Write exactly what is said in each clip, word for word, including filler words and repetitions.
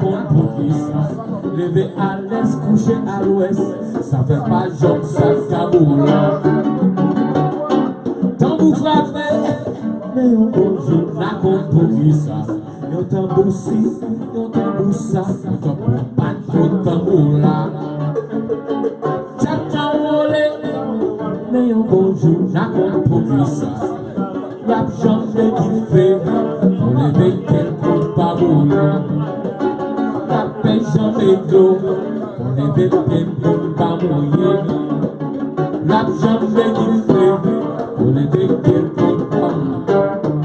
compte pour qui ça. Levé à l'est, couché à l'ouest, ça fait pas jambe, ça caboula. Tambour frappé, mais on bonjour, n'a compte pour qui ça. Yon tambour si, yon tambour ça, yon tambour pas, yon tambour là. Tcha-tcha olé, mais yon bonjour, n'a compte pour qui ça. Rap jambe qui fait, on levé quelqu'un pas boula. Rapé jambe d'eau, on levé quelqu'un pas mouillé. Rap jambe qui fait, on levé quelqu'un pas mouillé.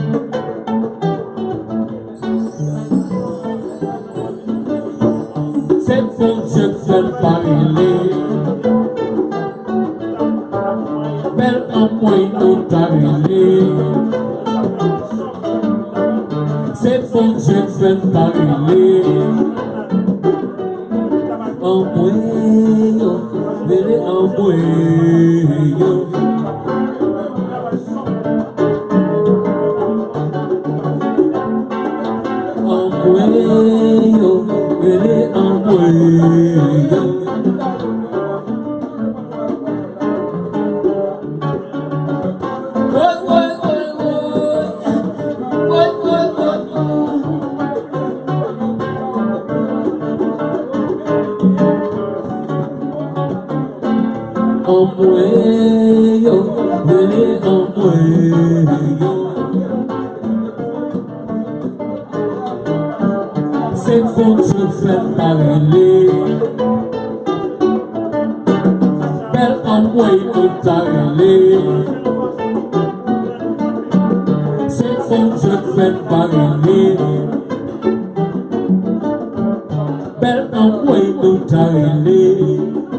C'est bon Dieu qui fait parler. Belle en moins nous t'arriver. C'est bon Dieu qui fait parler. En moins, venez en moins. En moins, venez en moins. En moins, venez en moins. C'est bon Dieu fait parler. Belle en moins nous t'arriver. C'est bon Dieu fait parler. Belle en moins nous t'arriver.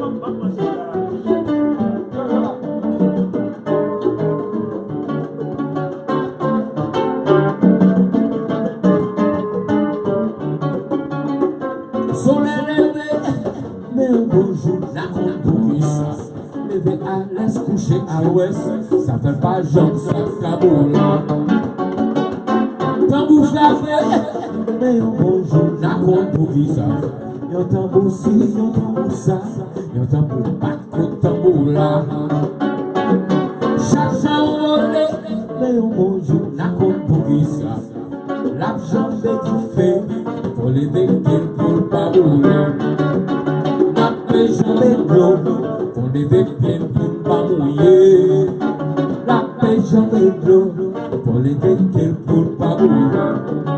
Soleil levé, mais un beau jour, n'a compte pour qui ça. Levé à l'est, couché à l'ouest, ça fait pas jambe, ça caboula. Tambour frappé, mais un beau jour, n'a compte pour qui ça. Yon tambour si, yon tambour ça, yon tambour pas, yon tambour là. Chaque envolé, mais un beau jour, n'a compte pour qui ça. La jambe qui fait, faut lever quelqu'un pas rouler. La pêche jambe d'eau, faut lever quelqu'un pas mouillé. La pêche jambe d'eau, faut lever quelqu'un pas rouler.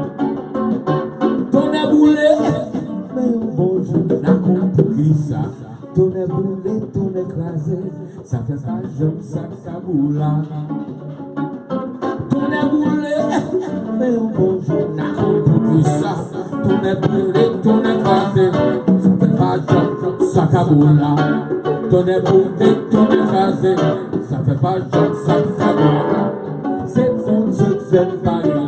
Ton est boulé, mais bonjour, n'a compris ça. Ton est boulé, ton est écrasé, ça fait pas jambe, ça caboula. Ton est boulé, mais bonjour, n'a compris ça. Ton est brûlé, ton est écrasé, ça fait pas jambe, ça caboula. Ton est brûlé, ton est écrasé, ça fait pas jambe, ça caboula. C'est bon Dieu qui fait parler.